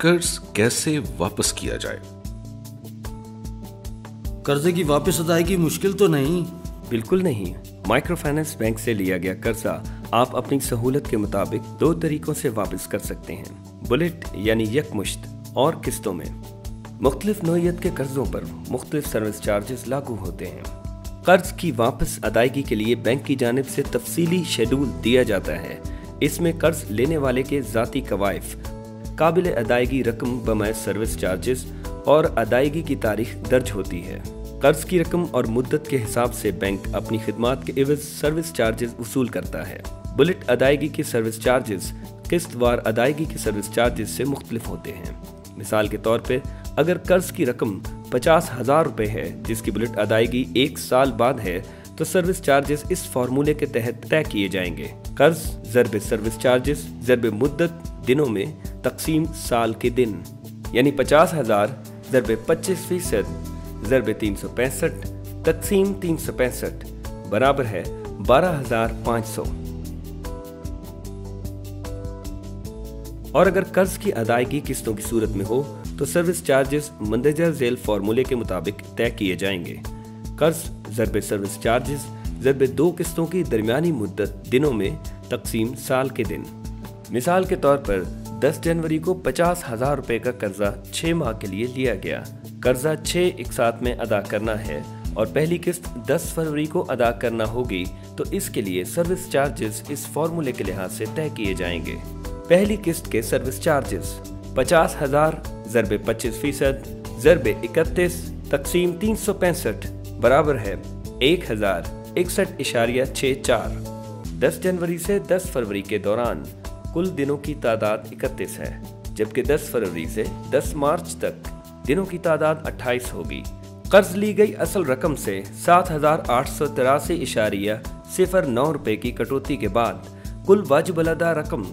कर्ज कैसे वापस किया जाए? कर्जे की वापस अदायगी मुश्किल तो नहीं? बिल्कुल नहीं। माइक्रो फाइनेंस बैंक से लिया गया कर्जा आप अपनी सहूलत के मुताबिक 2 तरीकों से वापस कर सकते हैं, बुलेट यानी यकमुश्त और किस्तों में। मुख्तलिफ नौइयत के कर्जों पर मुख्तलिफ सर्विस चार्जेस लागू होते हैं। कर्ज की वापस अदायगी के लिए बैंक की जानिब से तफसीली शेड्यूल दिया जाता है। इसमें कर्ज लेने वाले के ज़ाती कवायफ, काबिल अदायगी रकम बमाए सर्विस चार्जेस और अदायगी की तारीख दर्ज होती है। कर्ज की रकम और मुद्दत के हिसाब से बैंक अपनी खिदमात के एवज सर्विस चार्जेस वसूल करता है। बुलेट अदायगी के सर्विस चार्जेस किस्तवार अदायगी के सर्विस चार्जेस से मुख्तलिफ होते हैं। मिसाल के तौर पर अगर कर्ज की रकम 50,000 रुपये है जिसकी बुलेट अदायगी 1 साल बाद है तो सर्विस चार्जेस इस फार्मूले के तहत तय किए जाएंगे। कर्ज ज़रबे सर्विस चार्जेस ज़रबे मुद्दत दिनों में तकसीम साल के दिन, यानी 50,000 ज़रबे 25% ज़रबे 365 तकसीम 365 बराबर है 12,500। और अगर कर्ज की अदायगी किस्तों की सूरत में हो तो सर्विस चार्जेस मंदरजा झेल फार्मूले के मुताबिक तय किए जाएंगे। कर्ज ज़रबे सर्विस चार्जेस ज़रबे 2 किस्तों की दरमियानी मुद्दत दिनों में तकसीम साल के दिन। मिसाल के तौर पर 10 जनवरी को 50,000 रुपये का कर्जा 6 माह के लिए लिया गया। कर्जा 6 एक साथ में अदा करना है और पहली किस्त 10 फरवरी को अदा करना होगी तो इसके लिए सर्विस चार्जेस इस फार्मूले के लिहाज से तय किए जाएंगे। पहली किस्त के सर्विस चार्जेस 50,000 ज़रबे 25% ज़रबे 31 तकसीम 365 बराबर है 1,061.64। 10 जनवरी से 10 फरवरी के दौरान कुल दिनों की तादाद 31 है, जबकि 10 फरवरी से 10 मार्च तक दिनों की तादाद 28 होगी। कर्ज ली गई असल रकम से 7,883.09 रुपये की कटौती के बाद कुल वाजिब अदा रकम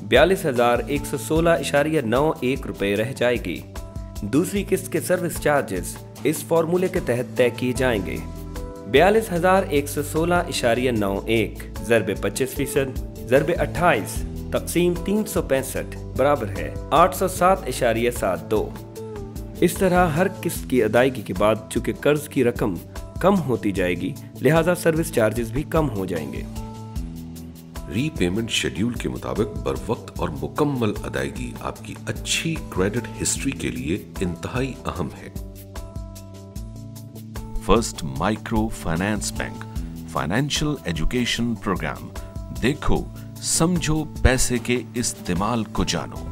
42,116.91 रुपये रह जाएगी। दूसरी किस्त के सर्विस चार्जेस इस फार्मूले के तहत तय किए जाएंगे। 42,116.91 ज़रबे 25% ज़रबे 28 तकसीम 365 बराबर है 807.72। इस तरह हर किस्त की अदायगी के बाद चूंकि कर्ज की रकम कम होती जाएगी लिहाजा सर्विस चार्जेस भी कम हो जाएंगे। रीपेमेंट शेड्यूल के मुताबिक बर वक्त और मुकम्मल अदायगी आपकी अच्छी क्रेडिट हिस्ट्री के लिए इंतहाई अहम है। First micro finance bank financial education programme. देखो, समझो, पैसे के इस्तेमाल को जानो।